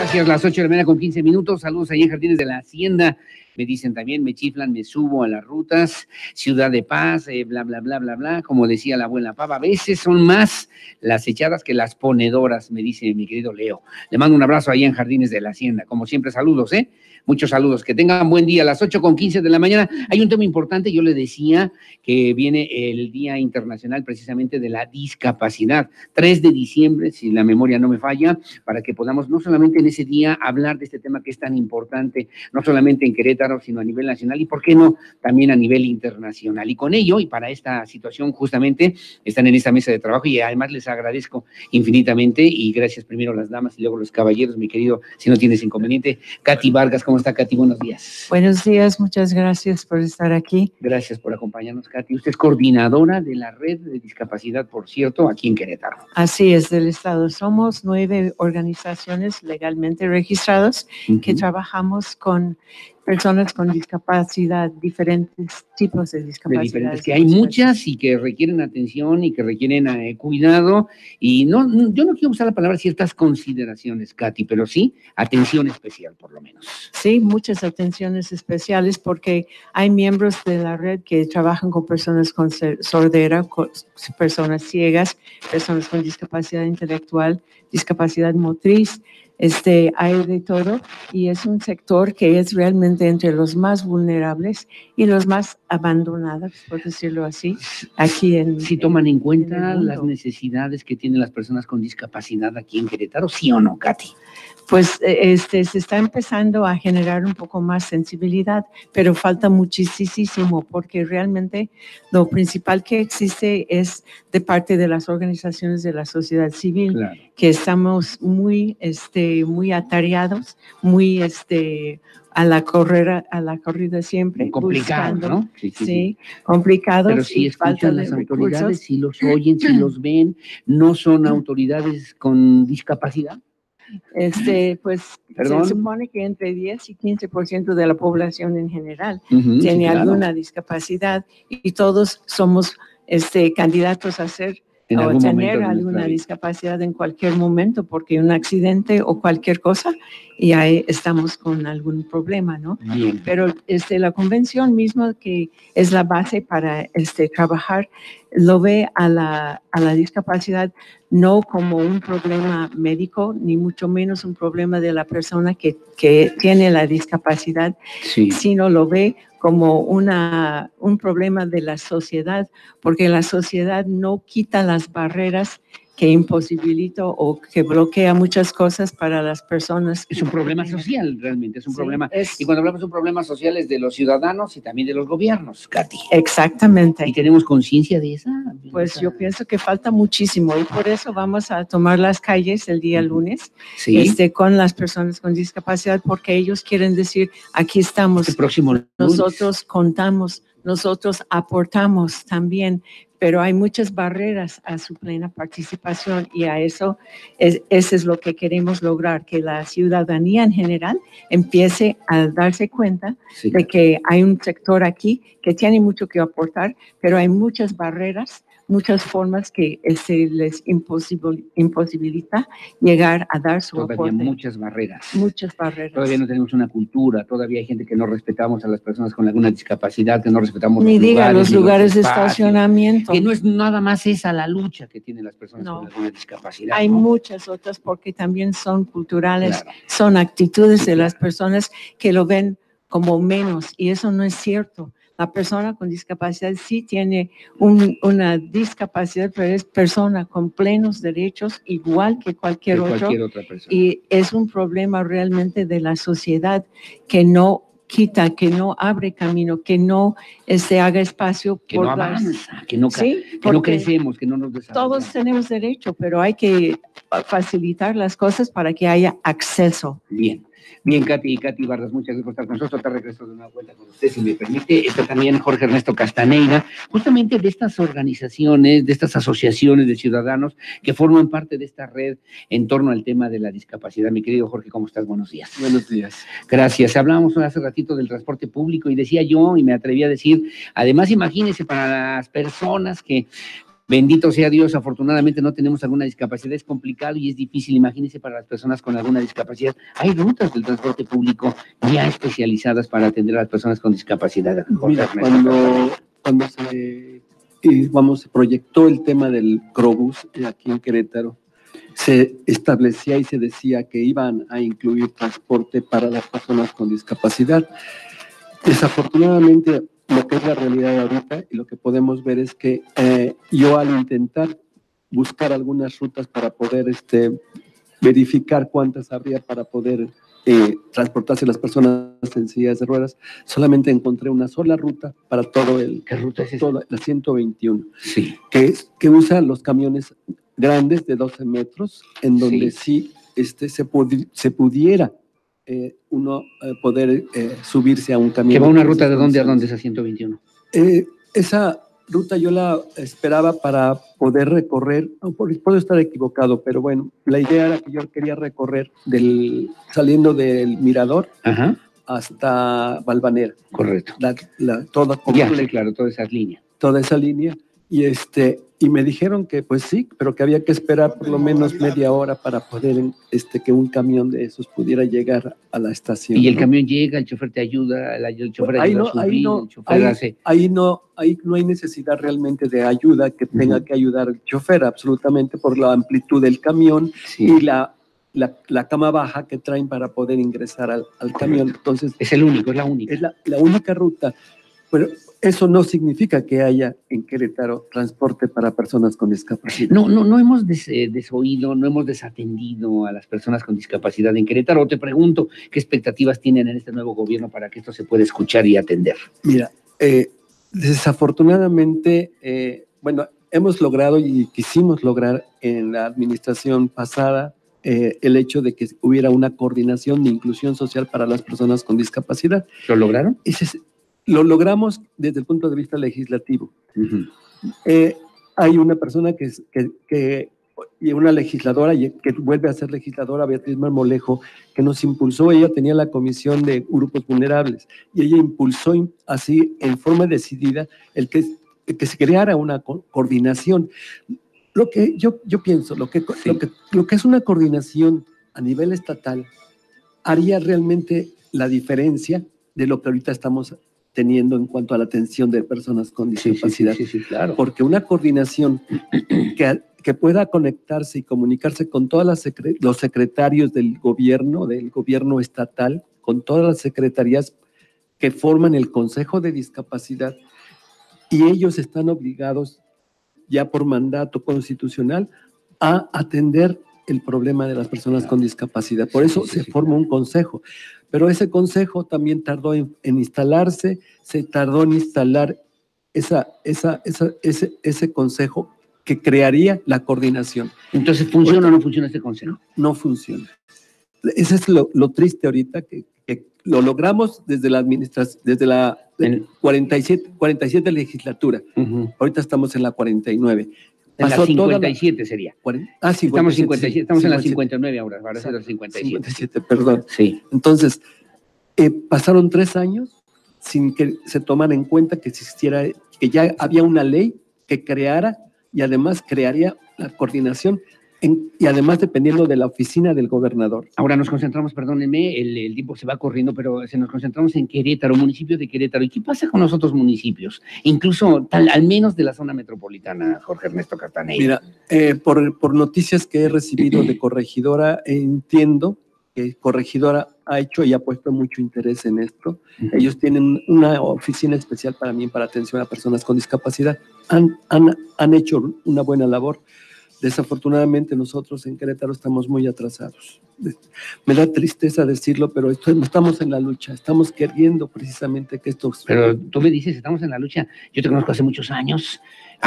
Gracias, las 8 de la mañana con 15 minutos. Saludos allá en Jardines de la Hacienda. Me dicen también, me chiflan, me subo a las rutas, Ciudad de Paz, bla, bla, bla, bla, bla. Como decía la abuela Pava, a veces son más las echadas que las ponedoras, me dice mi querido Leo. Le mando un abrazo allá en Jardines de la Hacienda. Como siempre, saludos, ¿eh? Muchos saludos. Que tengan buen día. A las 8 con 15 de la mañana hay un tema importante. Yo le decía que viene el Día Internacional precisamente de la Discapacidad. 3 de diciembre, si la memoria no me falla, para que podamos no solamente en ese día hablar de este tema que es tan importante, no solamente en Querétaro, sino a nivel nacional y, ¿por qué no?, también a nivel internacional. Y con ello, y para esta situación, justamente, están en esta mesa de trabajo y además les agradezco infinitamente y gracias primero a las damas y luego a los caballeros, mi querido, si no tienes inconveniente, Katy Vargas. ¿Cómo está, Katy? Buenos días. Buenos días, muchas gracias por estar aquí. Gracias por acompañarnos, Katy. Usted es coordinadora de la Red de Discapacidad, por cierto, aquí en Querétaro. Así es, del Estado. Somos 9 organizaciones legalmente registradas que trabajamos con personas con discapacidad, diferentes tipos de discapacidad. Diferentes, que hay muchas y que requieren atención y que requieren cuidado. Y no, yo no quiero usar la palabra ciertas consideraciones, Katy, pero sí atención especial, por lo menos. Sí, muchas atenciones especiales porque hay miembros de la red que trabajan con personas con sordera, con personas ciegas, personas con discapacidad intelectual, discapacidad motriz. Hay de todo y es un sector que es realmente entre los más vulnerables y los más abandonados, por decirlo así, aquí en... ¿Sí toman en cuenta las necesidades que tienen las personas con discapacidad aquí en Querétaro, sí o no, Katy? Pues se está empezando a generar un poco más sensibilidad, pero falta muchísimo porque realmente lo principal que existe es de parte de las organizaciones de la sociedad civil, claro, que estamos muy atareados, muy a la corrida siempre. Muy complicado, buscando, ¿no? Sí, complicado. Pero sí escuchan las autoridades, sí los oyen, sí los ven, no son autoridades con discapacidad. Pues se supone que entre 10 y 15% de la población en general tiene alguna discapacidad y todos somos candidatos a ser o tener alguna discapacidad en cualquier momento, porque un accidente o cualquier cosa y ahí estamos con algún problema, ¿no? Bien. Pero la convención misma, que es la base para trabajar, lo ve a la discapacidad no como un problema médico, ni mucho menos un problema de la persona que tiene la discapacidad, sino lo ve como un problema de la sociedad, porque la sociedad no quita las barreras que imposibilita o que bloquea muchas cosas para las personas. Es un problema social, realmente, es un problema. Y cuando hablamos de un problema social es de los ciudadanos y también de los gobiernos, Katy. Exactamente. ¿Y tenemos conciencia de esa? Pues yo pienso que falta muchísimo y por eso vamos a tomar las calles el día lunes con las personas con discapacidad, porque ellos quieren decir, aquí estamos. El próximo lunes. Nosotros contamos, nosotros aportamos también, pero hay muchas barreras a su plena participación y a eso es lo que queremos lograr, que la ciudadanía en general empiece a darse cuenta de que hay un sector aquí que tiene mucho que aportar, pero hay muchas barreras, muchas formas que se les imposibilita llegar a dar su aporte. Todavía muchas barreras. Muchas barreras. Todavía no tenemos una cultura, todavía hay gente que no respetamos a las personas con alguna discapacidad, que no respetamos los lugares de estacionamiento. Que no es nada más esa la lucha que tienen las personas con alguna discapacidad. Hay muchas otras porque también son culturales, son actitudes de las personas que lo ven como menos y eso no es cierto. La persona con discapacidad sí tiene una discapacidad, pero es persona con plenos derechos, igual que cualquier otra persona. Y es un problema realmente de la sociedad que no quita, que no abre camino, que no haga espacio. Que no avanza, que no crecemos, que no nos desarrollamos. Todos tenemos derecho, pero hay que facilitar las cosas para que haya acceso. Bien, Katy Vargas, muchas gracias por estar con nosotros. Te regreso de una vuelta con usted, si me permite. Está también Jorge Ernesto Castaneira, justamente de estas organizaciones, de estas asociaciones de ciudadanos que forman parte de esta red en torno al tema de la discapacidad. Mi querido Jorge, ¿cómo estás? Buenos días. Buenos días. Gracias. Hablábamos hace ratito del transporte público y decía yo, y me atreví a decir, además imagínense para las personas que Bendito sea Dios, afortunadamente no tenemos alguna discapacidad, es complicado y es difícil, imagínense para las personas con alguna discapacidad. Hay rutas del transporte público ya especializadas para atender a las personas con discapacidad. Mira, cuando se proyectó el tema del Crobús aquí en Querétaro, se establecía y se decía que iban a incluir transporte para las personas con discapacidad. Desafortunadamente, lo que es la realidad ahorita y lo que podemos ver es que yo al intentar buscar algunas rutas para poder verificar cuántas habría para poder transportarse las personas en sillas de ruedas, solamente encontré una sola ruta para todo el... ¿Qué ruta es esa? La 121, Sí. que usa los camiones grandes de 12 metros, en donde sí, se pudiera uno poder subirse a un camión. ¿Que va una ruta de dónde a dónde esa 121? Esa ruta yo la esperaba para poder recorrer, puedo estar equivocado, pero bueno, la idea era que yo quería recorrer saliendo del Mirador hasta Valvanera. Correcto. Toda claro, toda esa línea. Toda esa línea. Y me dijeron que pues sí, pero que había que esperar por lo menos media hora para poder que un camión de esos pudiera llegar a la estación. Y el camión llega, el chofer te ayuda, el chofer ayuda a subir, el chofer hace... Ahí no hay necesidad realmente de ayuda que tenga que ayudar el chofer, absolutamente, por la amplitud del camión y la cama baja que traen para poder ingresar al camión. Entonces, es la única. Es la única ruta. Pero eso no significa que haya en Querétaro transporte para personas con discapacidad. No hemos desoído, no hemos desatendido a las personas con discapacidad en Querétaro. Te pregunto, ¿qué expectativas tienen en este nuevo gobierno para que esto se pueda escuchar y atender? Mira, desafortunadamente, hemos logrado y quisimos lograr en la administración pasada el hecho de que hubiera una coordinación de inclusión social para las personas con discapacidad. ¿Lo lograron? Lo logramos desde el punto de vista legislativo. Hay una persona y una legisladora que vuelve a ser legisladora, Beatriz Marmolejo, que nos impulsó. Ella tenía la comisión de grupos vulnerables y ella impulsó así en forma decidida el que se creara una coordinación. Lo que yo pienso, lo que es una coordinación a nivel estatal haría realmente la diferencia de lo que ahorita estamos teniendo en cuanto a la atención de personas con discapacidad. Sí, claro. Porque una coordinación que pueda conectarse y comunicarse con todos los secretarios del gobierno estatal, con todas las secretarías que forman el Consejo de Discapacidad, y ellos están obligados ya por mandato constitucional a atender el problema de las personas con discapacidad. Por eso se forma un consejo. Pero ese consejo también tardó en instalarse, se tardó en instalar ese consejo que crearía la coordinación. Entonces, ¿funciona o no funciona este consejo? No funciona. Ese es lo triste ahorita, que lo logramos desde la administración, desde la 47 legislatura. Ahorita estamos en la 49. En la 57 sería. 57. Estamos 57, estamos en la 59 ahora es la 57. 57, perdón. Sí. Entonces, pasaron 3 años sin que se tomara en cuenta que ya había una ley que creara y además crearía la coordinación y además dependiendo de la oficina del gobernador. Ahora nos concentramos, perdónenme, el tiempo se va corriendo, pero nos concentramos en Querétaro, municipio de Querétaro. ¿Y qué pasa con los otros municipios? Incluso al menos de la zona metropolitana, Jorge Ernesto Cartaney. Mira, por noticias que he recibido de Corregidora, entiendo que Corregidora ha hecho y ha puesto mucho interés en esto. Ellos tienen una oficina especial para atención a personas con discapacidad. Han hecho una buena labor. Desafortunadamente nosotros en Querétaro estamos muy atrasados. Me da tristeza decirlo, pero estamos en la lucha, estamos queriendo precisamente que esto... Pero tú me dices, estamos en la lucha, yo te conozco hace muchos años,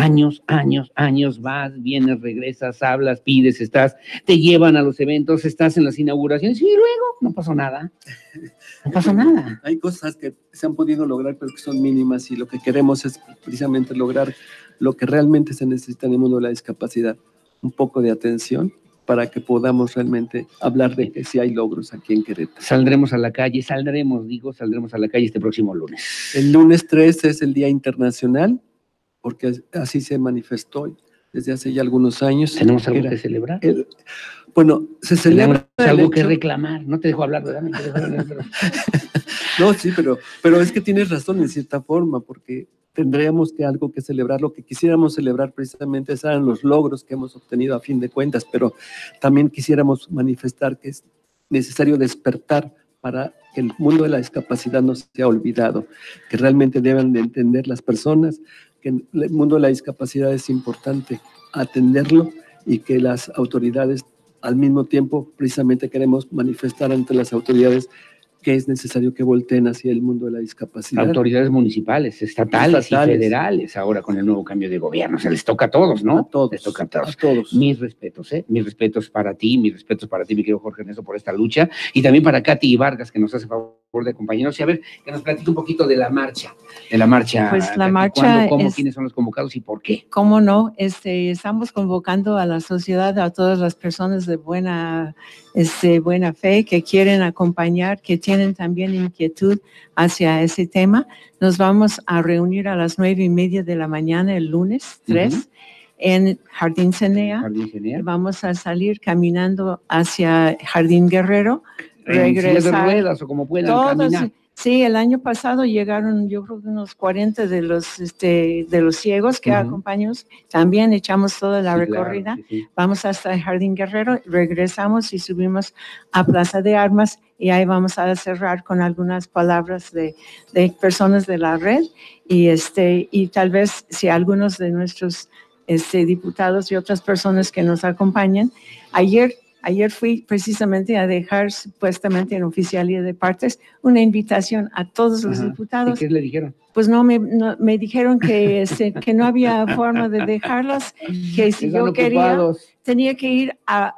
vas, vienes, regresas, hablas, pides, te llevan a los eventos, estás en las inauguraciones y luego no pasó nada. No pasó nada. Hay cosas que se han podido lograr, pero que son mínimas y lo que queremos es precisamente lograr lo que realmente se necesita en el mundo de la discapacidad. Un poco de atención para que podamos realmente hablar de que sí hay logros aquí en Querétaro. Saldremos a la calle este próximo lunes. El lunes 3 es el Día Internacional, porque así se manifestó desde hace ya algunos años. ¿Tenemos algo que celebrar? Bueno, se celebra. Tenemos algo que reclamar. No te dejo hablar, ¿verdad? No, sí, pero es que tienes razón en cierta forma, porque tendríamos que algo que celebrar. Lo que quisiéramos celebrar precisamente eran los logros que hemos obtenido a fin de cuentas, pero también quisiéramos manifestar que es necesario despertar para que el mundo de la discapacidad no sea olvidado, que realmente deben de entender las personas que el mundo de la discapacidad es importante atenderlo y que las autoridades al mismo tiempo precisamente queremos manifestar ante las autoridades que es necesario que volteen hacia el mundo de la discapacidad. Autoridades municipales, estatales y federales, ahora con el nuevo cambio de gobierno, se les toca a todos, ¿no? A todos. Les toca a todos. A todos. Mis respetos, mis respetos para ti, mi querido Jorge Ernesto, por esta lucha, y también para Katy Vargas, que nos hace favor de acompañarnos, y a ver, que nos platique un poquito de la marcha. Pues la Katy, marcha ¿cuándo, cómo, quiénes son los convocados y por qué? ¿Cómo no? Estamos convocando a la sociedad, a todas las personas de buena fe que quieren acompañar, que tienen también inquietud hacia ese tema. Nos vamos a reunir a las 9:30 de la mañana el lunes 3 en Jardín Cenea. Vamos a salir caminando hacia Jardín Guerrero, regresar. ¿En silla de ruedas o como puedan caminar? Sí, el año pasado llegaron, yo creo que unos 40 de los ciegos que acompañamos. También echamos toda la recorrida. Claro, sí. Vamos hasta el Jardín Guerrero, regresamos y subimos a Plaza de Armas y ahí vamos a cerrar con algunas palabras de personas de la red y tal vez si algunos de nuestros diputados y otras personas que nos acompañan. Ayer fui precisamente a dejar supuestamente en Oficialía de Partes una invitación a todos los diputados. ¿Y qué le dijeron? Pues me dijeron que no había forma de dejarlos, que si yo quería, tenía que ir a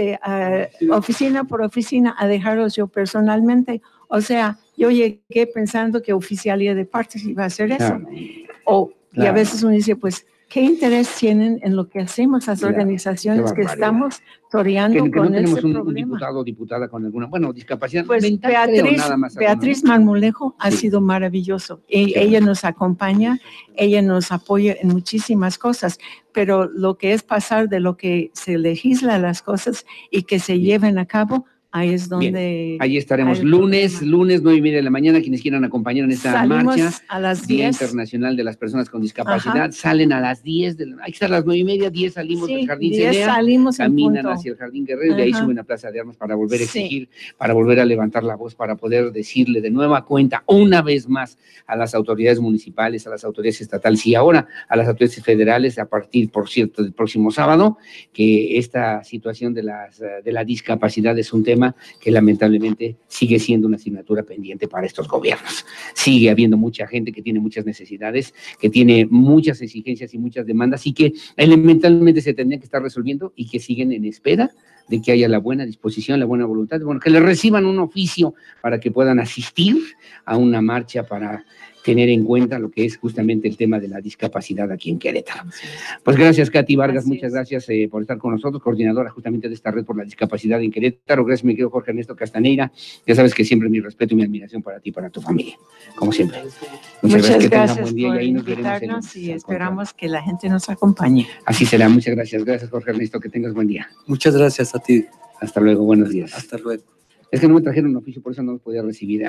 oficina por oficina a dejarlos yo personalmente. O sea, yo llegué pensando que Oficialía de Partes iba a hacer eso. Y a veces uno dice, pues, ¿qué interés tienen en lo que hacemos las organizaciones que estamos toreando con no ese problema? Un diputado o diputada con alguna, discapacidad pues mental, Beatriz Marmolejo ha sido maravilloso. Ella nos acompaña, ella nos apoya en muchísimas cosas, pero lo que es pasar de lo que se legisla las cosas y que se lleven a cabo, ahí es donde... Bien, ahí estaremos lunes 9:30 de la mañana, quienes quieran acompañar en esta marcha. A las 10. Día Internacional de las Personas con Discapacidad. Salen a las 10, hay que estar a las 9:30, 10 salimos del Jardín Cenea, caminan hacia el Jardín Guerrero y de ahí suben a Plaza de Armas para volver a exigir, para volver a levantar la voz, para poder decirle de nueva cuenta, una vez más, a las autoridades municipales, a las autoridades estatales y ahora a las autoridades federales, a partir, por cierto, del próximo sábado, que esta situación de la discapacidad es un tema que lamentablemente sigue siendo una asignatura pendiente para estos gobiernos. Sigue habiendo mucha gente que tiene muchas necesidades, que tiene muchas exigencias y muchas demandas y que elementalmente se tendrían que estar resolviendo y que siguen en espera de que haya la buena disposición, la buena voluntad, que les reciban un oficio para que puedan asistir a una marcha para tener en cuenta lo que es justamente el tema de la discapacidad aquí en Querétaro. Pues gracias, Katy Vargas, muchas gracias por estar con nosotros, coordinadora justamente de esta red por la discapacidad en Querétaro. Gracias, mi querido Jorge Ernesto Castaneira. Ya sabes que siempre mi respeto y mi admiración para ti y para tu familia, como siempre. Muchas gracias buen día por y invitarnos y esperamos que la gente nos acompañe. Así será, muchas gracias. Gracias, Jorge Ernesto, que tengas buen día. Muchas gracias a ti. Hasta luego, buenos días. Hasta luego. Es que no me trajeron un oficio, por eso no los podía recibir.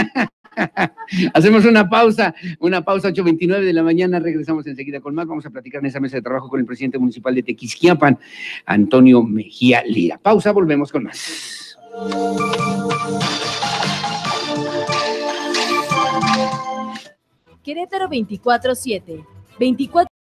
Hacemos una pausa, 8:29 de la mañana, regresamos enseguida con más. Vamos a platicar en esa mesa de trabajo con el presidente municipal de Tequisquiapan, Antonio Mejía Lira. Pausa, volvemos con más. Querétaro 24/7, 24